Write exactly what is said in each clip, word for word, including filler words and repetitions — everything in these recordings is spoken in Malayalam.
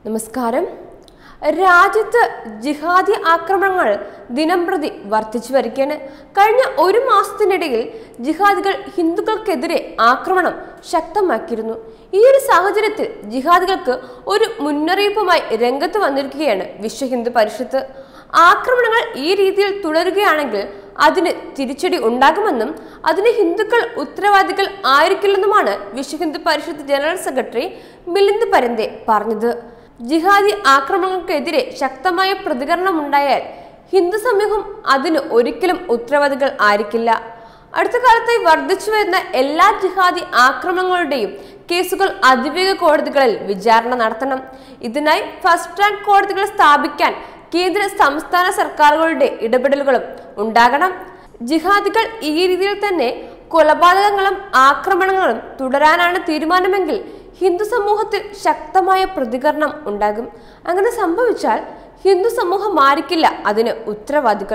നമസ്കാരം. രാജ്യത്ത് ജിഹാദി ആക്രമണങ്ങൾ ദിനംപ്രതി വർദ്ധിച്ചു വരികയാണ്. കഴിഞ്ഞ ഒരു മാസത്തിനിടയിൽ ജിഹാദികൾ ഹിന്ദുക്കൾക്കെതിരെ ആക്രമണം ശക്തമാക്കിയിരുന്നു. ഈ ഒരു സാഹചര്യത്തിൽ ജിഹാദികൾക്ക് ഒരു മുന്നറിയിപ്പുമായി രംഗത്ത് വന്നിരിക്കുകയാണ് വിശ്വ ഹിന്ദു പരിഷത്ത്. ആക്രമണങ്ങൾ ഈ രീതിയിൽ തുടരുകയാണെങ്കിൽ അതിന് തിരിച്ചടി ഉണ്ടാകുമെന്നും അതിന് ഹിന്ദുക്കൾ ഉത്തരവാദികൾ ആയിരിക്കില്ലെന്നുമാണ് വിശ്വ ഹിന്ദു പരിഷത്ത് ജനറൽ സെക്രട്ടറി മിലിന്ദ് പരന്തെ പറഞ്ഞത്. ജിഹാദി ആക്രമണങ്ങൾക്കെതിരെ ശക്തമായ പ്രതികരണം ഉണ്ടായാൽ ഹിന്ദു സമൂഹം അതിന് ഒരിക്കലും ഉത്തരവാദികൾ ആയിരിക്കില്ല. അടുത്ത കാലത്തായി വർദ്ധിച്ചു വരുന്ന എല്ലാ ജിഹാദി ആക്രമണങ്ങളുടെയും കേസുകൾ അതിവേഗ കോടതികളിൽ വിചാരണ നടത്തണം. ഇതിനായി ഫസ്റ്റ് ട്രാക്ക് കോടതികൾ സ്ഥാപിക്കാൻ കേന്ദ്ര സംസ്ഥാന സർക്കാരുകളുടെ ഇടപെടലുകളും ഉണ്ടാകണം. ജിഹാദികൾ ഈ രീതിയിൽ തന്നെ കൊലപാതകങ്ങളും ആക്രമണങ്ങളും തുടരാനാണ് തീരുമാനമെങ്കിൽ ഹിന്ദു സമൂഹത്തിൽ ശക്തമായ പ്രതികരണം ഉണ്ടാകും. അങ്ങനെ സംഭവിച്ചാൽ ഹിന്ദു സമൂഹം ആയിരിക്കില്ല അതിന് ഉത്തരവാദികൾ.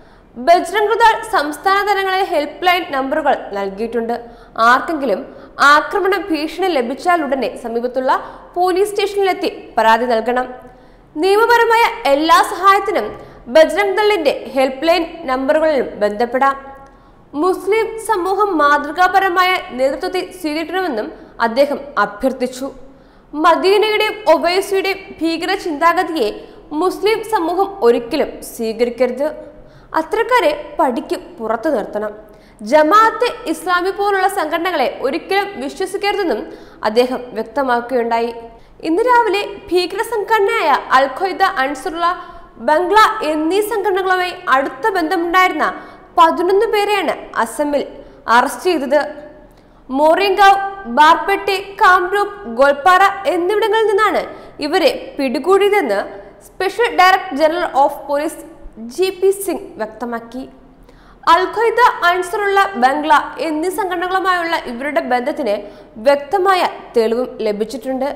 ബജ്രംഗ് ദൾ സംസ്ഥാന തലങ്ങളിൽ ഹെൽപ്പ് ലൈൻ നമ്പറുകൾ നൽകിയിട്ടുണ്ട്. ആർക്കെങ്കിലും ആക്രമണ ഭീഷണി ലഭിച്ചാൽ ഉടനെ സമീപത്തുള്ള പോലീസ് സ്റ്റേഷനിലെത്തി പരാതി നൽകണം. നിയമപരമായ എല്ലാ സഹായത്തിനും ബജ്രംഗ് ദളിന്റെ ഹെൽപ്പ് ലൈൻ നമ്പറുകളിലും ബന്ധപ്പെടാം. മുസ്ലിം സമൂഹം മാതൃകാപരമായ നേതൃത്വത്തെ സ്വീകരിക്കണമെന്നും അദ്ദേഹം അഭ്യർത്ഥിച്ചു. മദീനയുടെയും ഒവൈസിയുടെയും ഭീകര ചിന്താഗതിയെ മുസ്ലിം സമൂഹം ഒരിക്കലും സ്വീകരിക്കരുത്. അത്തരക്കാരെ പടിക്ക് പുറത്തു നിർത്തണം. ജമാഅത്തെ ഇസ്ലാമി പോലുള്ള സംഘടനകളെ ഒരിക്കലും വിശ്വസിക്കരുതെന്നും അദ്ദേഹം വ്യക്തമാക്കുകയുണ്ടായി. ഇന്ന് രാവിലെ ഭീകര സംഘടനയായ അൽ ഖ്വയ്ദ, അൻസുറുള്ള, ബംഗ്ല എന്നീ സംഘടനകളുമായി അടുത്ത ബന്ധമുണ്ടായിരുന്ന പതിനൊന്ന് പേരെയാണ് അസമിൽ അറസ്റ്റ് ചെയ്തത്. മോറിങ്കാവ്, ബാർപെട്ടെ, കാംരൂപ്, ഗോൽപാറ എന്നിവിടങ്ങളിൽ നിന്നാണ് ഇവരെ പിടികൂടിയതെന്ന് special director general of police G P Singh വ്യക്തമാക്കി. അൽ ഖ്വയ്ദ, അൻസുറുള്ള, ബംഗ്ല എന്നീ സംഘടനകളുമായുള്ള ഇവരുടെ ബന്ധത്തിന് വ്യക്തമായ തെളിവും ലഭിച്ചിട്ടുണ്ട്.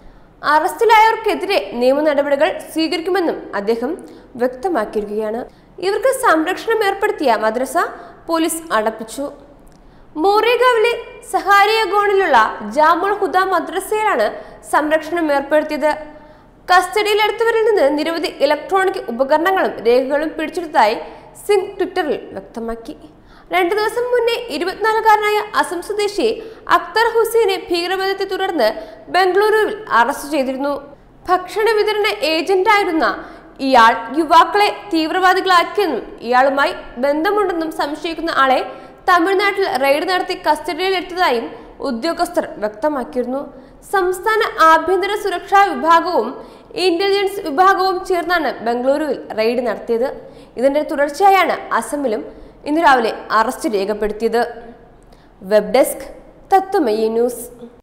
അറസ്റ്റിലായവർക്കെതിരെ നിയമ നടപടികൾ സ്വീകരിക്കുമെന്നും അദ്ദേഹം വ്യക്തമാക്കിയിരിക്കുകയാണ്. ഇവർക്ക് സംരക്ഷണം ഏർപ്പെടുത്തിയ മദ്രസ പോലീസ് അടപ്പിച്ചു. മോറേഗാവിലെ സഹാരിയഗോണിലുള്ള ജാമുൽ ഹുദ മദ്രസയിലാണ് സംരക്ഷണം ഏർപ്പെടുത്തിയത്. കസ്റ്റഡിയിലെടുത്തവരിൽ നിന്ന് നിരവധി ഇലക്ട്രോണിക് ഉപകരണങ്ങളും രേഖകളും പിടിച്ചെടുത്തതായി സിംഗ് ട്വിറ്ററിൽ വ്യക്തമാക്കി. രണ്ടു ദിവസം മുന്നേ ഇരുപത്തിനാലുകാരനായ അസം സ്വദേശി അക്തർ ഹുസൈനെ ഭീകരബന്ധത്തെ തുടർന്ന് ബംഗളൂരുവിൽ അറസ്റ്റ് ചെയ്തിരുന്നു. ഭക്ഷണ വിതരണ ഏജന്റായിരുന്ന ഇയാൾ യുവാക്കളെ തീവ്രവാദികളാക്കിയെന്നും ഇയാളുമായി ബന്ധമുണ്ടെന്നും സംശയിക്കുന്ന ആളെ തമിഴ്നാട്ടിൽ റെയ്ഡ് നടത്തി കസ്റ്റഡിയിലെടുത്തതായും ഉദ്യോഗസ്ഥർ വ്യക്തമാക്കിയിരുന്നു. സംസ്ഥാന ആഭ്യന്തര സുരക്ഷാ വിഭാഗവും ഇന്റലിജൻസ് വിഭാഗവും ചേർന്നാണ് ബംഗളൂരുവിൽ റെയ്ഡ് നടത്തിയത്. ഇതിന്റെ തുടർച്ചയായാണ് അസമിലും ഇന്ന് രാവിലെ അറസ്റ്റ് രേഖപ്പെടുത്തിയത്. Web desk Tatwamayi news.